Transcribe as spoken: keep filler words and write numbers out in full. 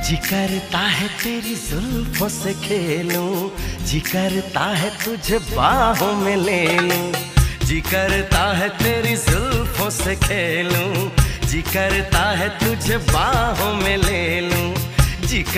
जी करता है तेरी जुल्फों से खेलूं, जी करता है तुझे बाहों में ले लूं। जी करता है तेरी जुल्फों से खेलूं, जी करता है तुझे बाहों में ले लूं। जी